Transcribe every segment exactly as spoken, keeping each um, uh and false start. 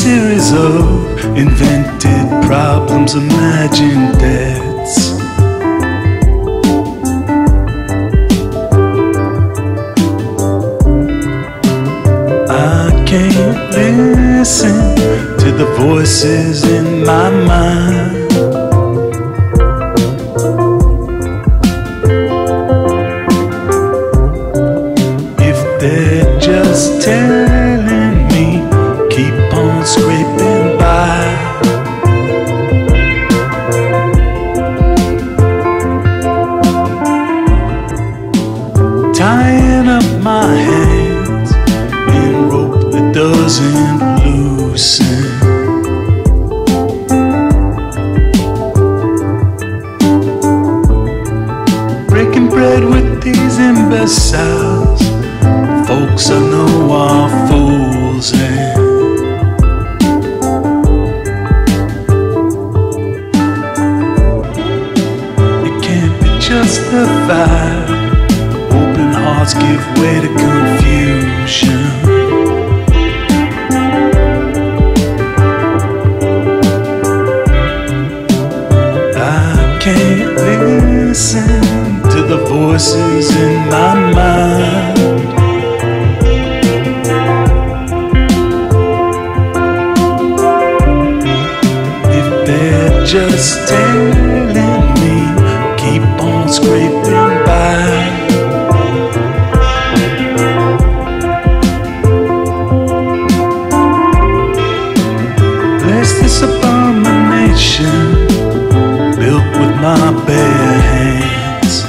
series of invented problems, imagined debts. I can't listen to the voices in my mind. They're just telling me, keep on scraping by. Tying up my hands in rope that doesn't loosen. Breaking bread with these imbeciles, folks I know are fools, and it can't be justified. Open hearts give way to confusion. I can't listen to the voices in my mind. Just telling me, keep on scraping by. Bless this abomination built with my bare hands.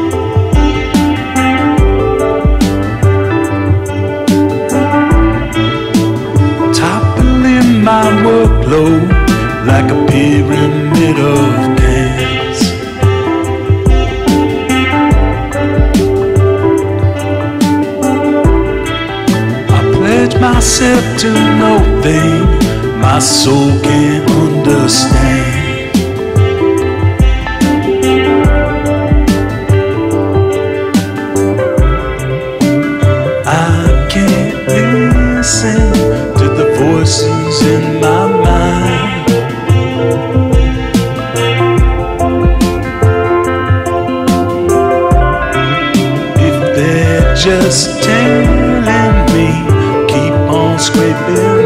Toppling my workload like a pyramid of cans. I pledge myself to no thing my soul can't understand. I can't listen to the voices in my mind. Just telling me, keep on scraping